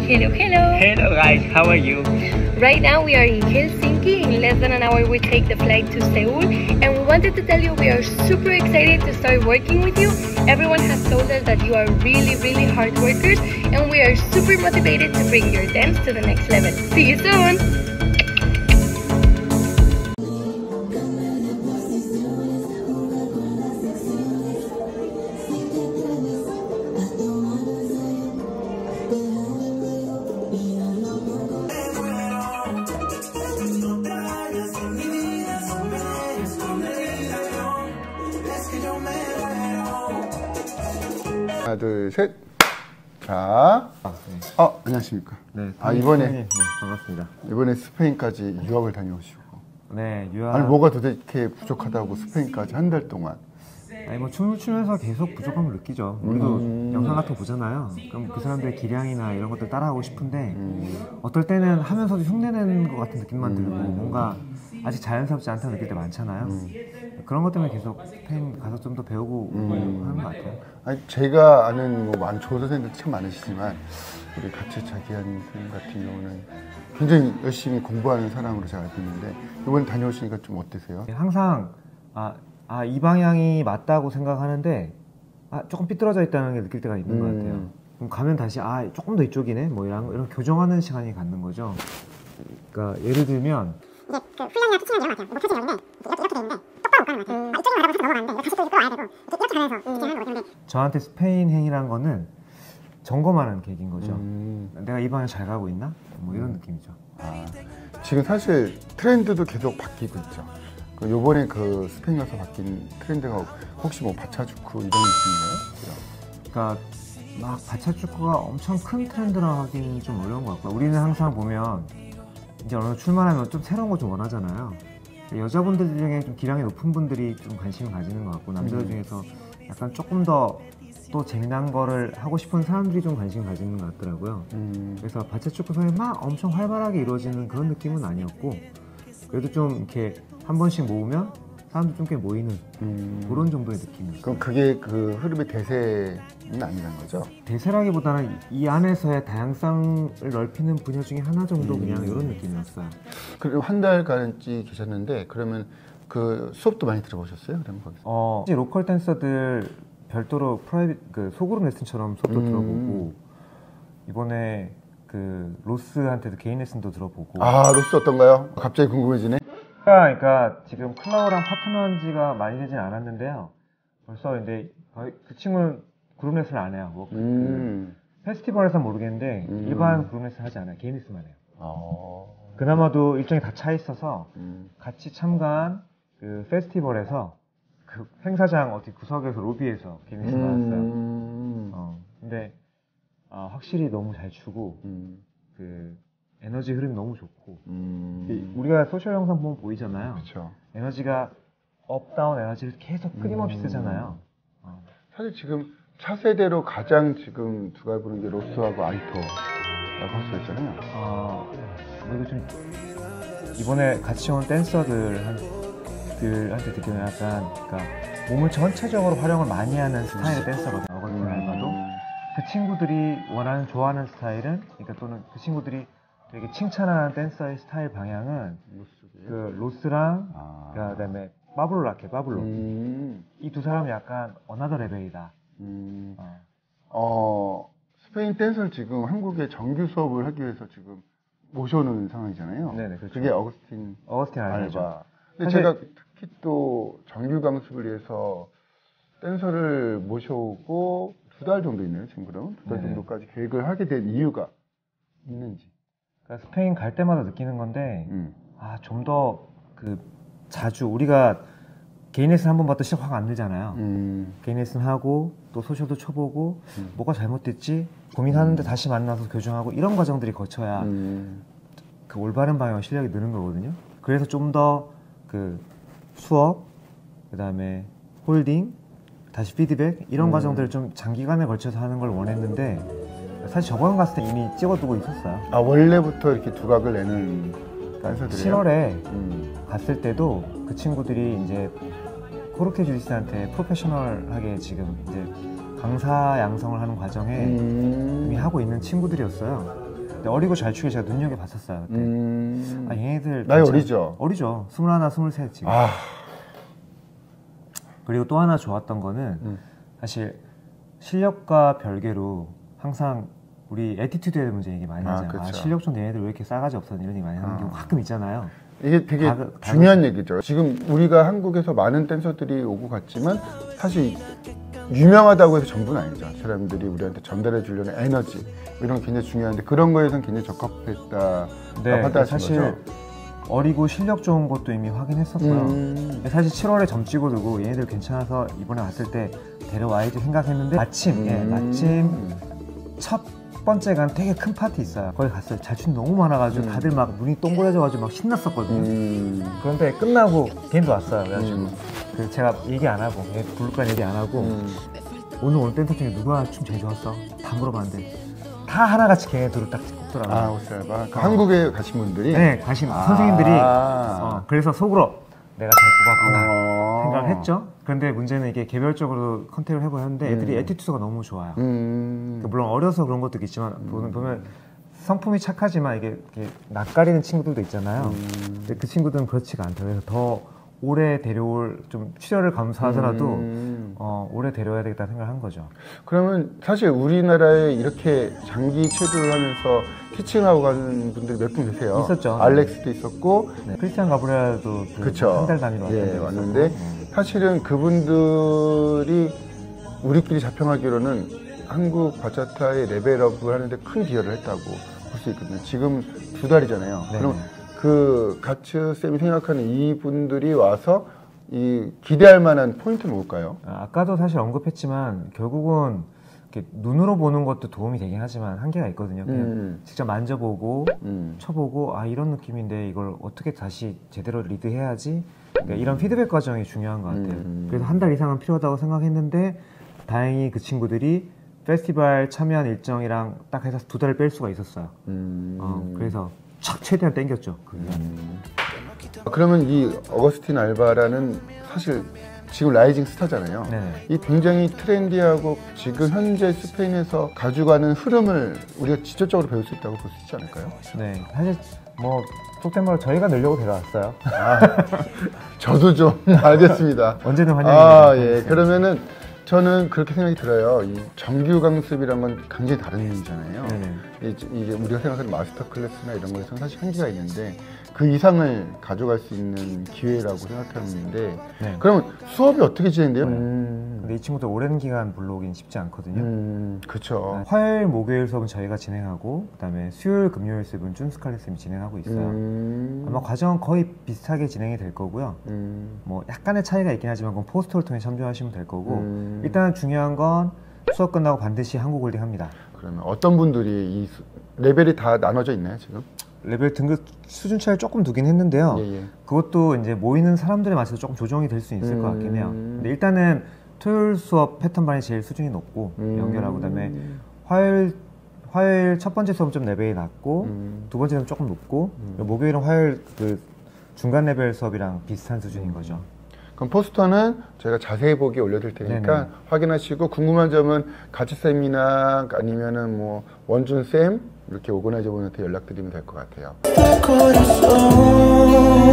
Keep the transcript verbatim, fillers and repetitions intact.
Hello, hello. Hello guys, how are you? Right now we are in Helsinki. In less than an hour we take the flight to Seoul, and we wanted to tell you we are super excited to start working with you. Everyone has told us that you are really, really hard workers, and we are super motivated to bring your dance to the next level. See you soon! 하나, 둘, 셋. 자, 어, 안녕하십니까. 네, 아, 이번에 네, 반갑습니다. 이번에 스페인까지 유학을 다녀오시고. 네, 유학. 아니 뭐가 도대체 부족하다고 스페인까지 한 달 동안. 아니 뭐 춤을 추면서 계속 부족함을 느끼죠. 우리도 음. 영상 같은 거 보잖아요. 그럼 그 사람들의 기량이나 이런 것들 따라하고 싶은데 음. 어떨 때는 하면서도 흉내내는 것 같은 느낌만 들고 뭔가 아직 자연스럽지 않다는 느낄 때 많잖아요. 음. 그런 것 때문에 계속 스페인 가서 좀 더 배우고 음. 하는 것 같아요. 아니 제가 아는 뭐 많은 조선생들 참 많으시지만 우리 같이 자기한 선생님 같은 경우는 굉장히 열심히 공부하는 사람으로 제가 알고 있는데 이번에 다녀오시니까 좀 어떠세요? 항상 아, 아, 이 방향이 맞다고 생각하는데 아, 조금 삐뚤어져 있다는 게 느낄 때가 있는 음. 것 같아요. 그럼 가면 다시 아 조금 더 이쪽이네 뭐 이런, 이런 교정하는 시간이 갖는 거죠. 그러니까 예를 들면 이게 그 훈련이나 피칭은 이런 것 같아요. 목표 지역인데 이렇게, 이렇게 돼 있는데 똑바로 못 가는 것 같아요. 음. 아, 이쪽으로 가다 보면 넘어가는데 다시 또 이쪽으로 와야 되고 이렇게, 이렇게 가면서 피칭하는 거거든요. 근데 저한테 스페인행이란 거는 점검하는 계기인 거죠. 음. 내가 이 방향 잘 가고 있나? 뭐 이런 느낌이죠. 아, 지금 사실 트렌드도 계속 바뀌고 있죠. 그 요번에 그 스페인 가서 바뀐 트렌드가 혹시 뭐 바차주크 이런 느낌인가요? 그러니까 막 바차축구가 엄청 큰 트렌드라 하기는 좀 어려운 것 같고요. 우리는 항상 보면 이제 어느 출마하면 좀 새로운 거 좀 원하잖아요. 여자분들 중에 좀 기량이 높은 분들이 좀 관심을 가지는 것 같고 남자들 중에서 약간 조금 더 또 재미난 거를 하고 싶은 사람들이 좀 관심을 가지는 것 같더라고요. 음. 그래서 바차축구 선이 막 엄청 활발하게 이루어지는 그런 느낌은 아니었고 그래도 좀 이렇게 한 번씩 모으면 사람들 좀 꽤 모이는 음. 그런 정도의 느낌이었어요. 그럼 그게 그 흐름의 대세는 아니란 거죠? 대세라기보다는 이 안에서의 다양성을 넓히는 분야 중에 하나 정도 음. 그냥 이런 느낌이었어요. 그리고 한 달간지 계셨는데 그러면 그 수업도 많이 들어보셨어요? 그럼 거기서? 어, 로컬 댄서들 별도로 프라이빗 그 소그룹 레슨처럼 수업도 음. 들어보고 이번에 그 로스한테도 개인 레슨도 들어보고. 아, 로스 어떤가요? 갑자기 궁금해지네. 그러니까 지금 클라우랑 파트너한 지가 많이 되진 않았는데요. 벌써 이제 그 친구는 그룹 레슨을 안 해요. 뭐 음. 그 페스티벌에서는 모르겠는데 음. 일반 그룹 레슨 하지 않아요. 개인 레슨만 해요. 어. 그나마도 일정이 다 차 있어서 음. 같이 참가한 그 페스티벌에서 그 행사장 어디 구석에서 로비에서 개인 레슨 받았어요. 음. 어, 근데 아, 확실히 너무 잘 추고 음. 그 에너지 흐름이 너무 좋고 음. 우리가 소셜 영상 보면 보이잖아요. 그렇죠. 에너지가 업다운 에너지를 계속 끊임없이 음. 쓰잖아요. 어. 사실 지금 차세대로 가장 지금 두가 부르는 게 로스하고 아이토라고 할 수 있잖아요. 어, 그리고 좀 이번에 같이 온 댄서들한테 듣기는 약간 그러니까 몸을 전체적으로 활용을 많이 하는 스타일의 댄서거든요. 어거스틴 알바도 그 친구들이 원하는 좋아하는 스타일은 그러니까 또는 그 친구들이 되게 칭찬하는 댄서의 스타일 방향은 그 로스랑 아. 그다음에 파블로 라케 파블로 음. 이 두 사람이 약간 어나더 레벨이다. 음. 어. 어, 스페인 댄서를 지금 한국에 정규 수업을 하기 위해서 지금 모셔오는 상황이잖아요. 네네, 그렇죠. 그게 어거스틴 어거스틴 알바죠. 알바. 근데 사실- 제가 특히 또 정규 강습을 위해서 댄서를 모셔오고 두 달 정도 있네요, 지금 그럼. 두 달 네네. 정도까지 계획을 하게 된 이유가 있는지. 그러니까 스페인 갈 때마다 느끼는 건데 음. 아, 좀 더 그 자주 우리가 개인 레슨 한 번 봐도 시작 확 안 늘잖아요. 음. 개인 레슨 하고 또 소셜도 쳐보고 음. 뭐가 잘못됐지 고민하는데 다시 만나서 교정하고 이런 과정들이 거쳐야 음. 그 올바른 방향 실력이 느는 거거든요. 그래서 좀 더 그 수업, 그 다음에 홀딩, 다시 피드백 이런 음. 과정들을 좀 장기간에 걸쳐서 하는 걸 원했는데 사실 저번 갔을 때 이미 찍어두고 있었어요. 아, 원래부터 이렇게 두각을 내는 댄서들이에요? 칠월에 음. 갔을 때도 그 친구들이 이제 코르케 주디스한테 프로페셔널하게 지금 이제 강사 양성을 하는 과정에 음. 이미 하고 있는 친구들이었어요. 근데 어리고 잘 추게 제가 눈여겨봤었어요. 그때. 음... 아 얘네들 나이 괜찮... 어리죠? 어리죠. 스물하나, 스물셋 지금. 아... 그리고 또 하나 좋았던 거는 음. 사실 실력과 별개로 항상 우리 애티튜드에 문제 얘기 많이 아, 하잖아요. 그쵸. 아, 실력 좀 얘네들 왜 이렇게 싸가지 없어 이런 얘기 많이 하는 아. 경우 가끔 있잖아요. 이게 되게 다, 다 중요한 다 얘기죠. 지금 우리가 한국에서 많은 댄서들이 오고 갔지만 사실 유명하다고 해서 전부는 아니죠. 사람들이 우리한테 전달해 주려는 에너지 이런 게 굉장히 중요한데 그런 거에선 굉장히 적합했다. 네, 하다 사실 거죠? 어리고 실력 좋은 것도 이미 확인했었고요. 음. 사실 칠월에 점 찍고 들고 얘네들 괜찮아서 이번에 왔을 때 데려와야지 생각했는데 마침 음. 예, 마침 첫 번째 간 되게 큰 파티 있어요. 거기 갔어요. 자춘 너무 많아가지고 음. 다들 막 눈이 동그래져가지고 막 신났었거든요. 음. 그런데 끝나고 걔도 왔어요. 그래가지고 음. 그 제가 얘기 안 하고 얘 부를까 얘기 안 하고 음. 오늘 오늘 댄서 중에 누가 춤 제일 좋았어? 다 물어봤는데 다 하나같이 걔네 둘을 딱 꼽더라고요. 아, 오스알바. 그 어. 한국에 가신 분들이 네, 가신 아. 선생님들이 어, 그래서 속으로 내가 잘 뽑았구나 어. 생각을 했죠. 그런데 문제는 이게 개별적으로 컨택을 해보였는데 애들이 음. 애티튜드가 너무 좋아요. 음. 물론 어려서 그런 것도 있지만 보면, 보면 성품이 착하지만 이게, 이게 낯가리는 친구들도 있잖아요. 음. 근데 그 친구들은 그렇지가 않더라고요. 그래서 더 오래 데려올 좀 출혈을 감수하더라도 음. 어, 오래 데려야 되겠다 생각을 한 거죠. 그러면 사실 우리나라에 이렇게 장기 체류를 하면서 티칭하고 가는 분들이 몇 분 계세요. 있었죠. 알렉스도 있었고, 네. 크리스티안 가브리엘도 그쵸. 한 달 단위로 왔던 예, 적이 왔는데 있었고. 음. 사실은 그분들이 우리끼리 자평하기로는 한국 바차타의 레벨업을 하는데 큰 기여를 했다고 볼 수 있거든요. 지금 두 달이잖아요. 네네. 그럼 그 가츠 쌤이 생각하는 이분들이 와서 이 기대할 만한 포인트는 뭘까요? 아, 아까도 사실 언급했지만 결국은 이렇게 눈으로 보는 것도 도움이 되긴 하지만 한계가 있거든요. 그냥 음. 직접 만져보고 음. 쳐보고 아 이런 느낌인데 이걸 어떻게 다시 제대로 리드해야지 그러니까 이런 피드백 과정이 중요한 것 같아요. 음. 그래서 한 달 이상은 필요하다고 생각했는데 다행히 그 친구들이 페스티벌 참여한 일정이랑 딱 해서 두 달을 뺄 수가 있었어요. 음. 어, 그래서 촥 최대한 땡겼죠. 그 음. 그러면 이 어거스틴 알바라는 사실 지금 라이징 스타잖아요. 네네. 이 굉장히 트렌디하고 지금 현재 스페인에서 가져가는 흐름을 우리가 직접적으로 배울 수 있다고 볼 수 있지 않을까요? 네, 사실 뭐 속된 말로 저희가 늘려고 데려왔어요. 아, 저도 좀 알겠습니다. 언제든 환영입니다. 아, 예. 그러면은 저는 그렇게 생각이 들어요. 이 정규 강습이란 건 굉장히 다른 의미잖아요. 네네. 이제 이게 우리가 생각하는 마스터 클래스나 이런 거에서는 사실 한계가 있는데 그 이상을 가져갈 수 있는 기회라고 생각하는데 네. 그러면 수업이 어떻게 진행돼요? 음, 근데 이 친구들 오랜 기간 불러오긴 쉽지 않거든요. 음, 그렇죠. 화요일, 목요일 수업은 저희가 진행하고 그다음에 수요일, 금요일 수업은 준스칼렛 쌤이 진행하고 있어요. 음, 아마 과정은 거의 비슷하게 진행이 될 거고요. 음, 뭐 약간의 차이가 있긴 하지만 그건 포스터를 통해 참조하시면 될 거고 음. 일단 중요한 건 수업 끝나고 반드시 한국 홀딩 합니다. 그러면 어떤 분들이 이 수- 레벨이 다 나눠져 있나요 지금? 레벨 등급 수준 차이를 조금 두긴 했는데요. 예, 예. 그것도 이제 모이는 사람들에 맞춰서 조금 조정이 될 수 있을 것 같긴 해요. 음. 근데 일단은 토요일 수업 패턴반이 제일 수준이 높고 음. 연결하고 그다음에 화요일 화요일 첫 번째 수업은 좀 레벨이 낮고 음. 두 번째는 조금 높고 그리고 목요일은 화요일 그 중간 레벨 수업이랑 비슷한 수준인 거죠. 그럼 포스터는 저희가 자세히 보기 올려드릴 테니까 네네. 확인하시고 궁금한 점은 가츠쌤이나 아니면은 뭐 원준쌤 이렇게 오거나이저분한테 연락드리면 될 것 같아요. corazón.